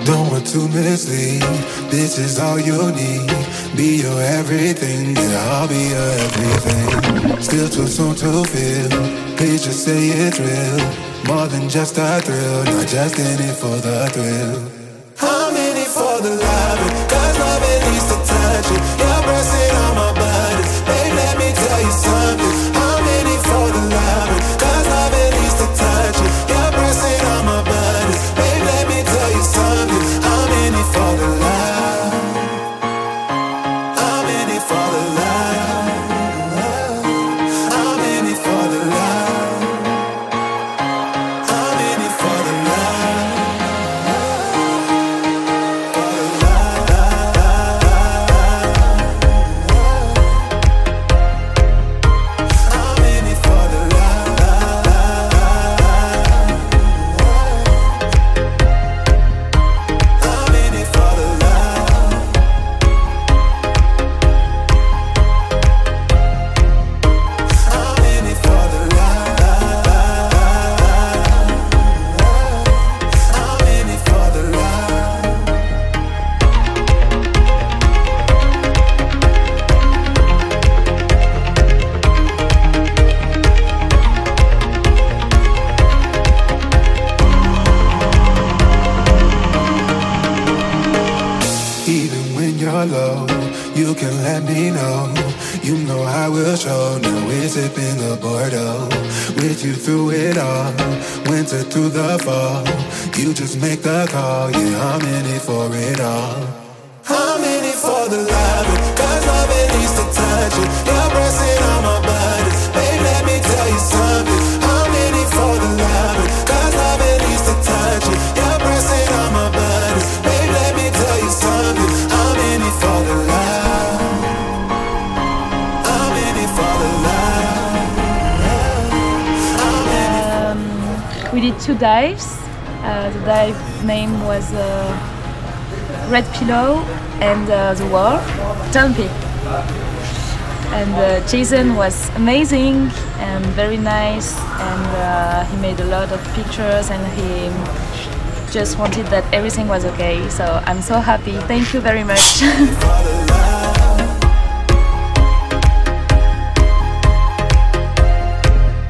Don't want to mislead, this is all you need. Be your everything, yeah, I'll be your everything. Still too soon to feel, please just say it's real. More than just a thrill, not just in it for the thrill. I'm in it for the loving, cause love it needs to touch it. You're pressing on my buttons, babe, let me tell you something. I'm in it for the loving, cause love it needs to touch it. You're pressing on my buttons, babe, let me tell you something. I'm in it for the love. I'm in it for the love. I'm in it for the love. I'm in it for the love. For the love. I'm in it for the love. I'm in it for the love. I'm in it for the love. I'm in it for the love. Even when you're low, you can let me know. You know I will show. Now we're sipping the Bordeaux. With you through it all, winter through the fall. You just make the call, yeah, I'm in it for it all. I'm in it for the loving, cause love it needs to touch it. You're pressing on my buttons, babe, let me tell you something. I'm in it for the loving, cause love it needs to touch it. You're pressing on my buttons, babe, let me tell you something. I'm in it for the love. I'm in it for the love. I'm in it. We did 2 dives. The dive name was Red Pillow and the War, Dumpy. And Jason was amazing and very nice, and he made a lot of pictures, and he just wanted that everything was okay. So I'm so happy. Thank you very much.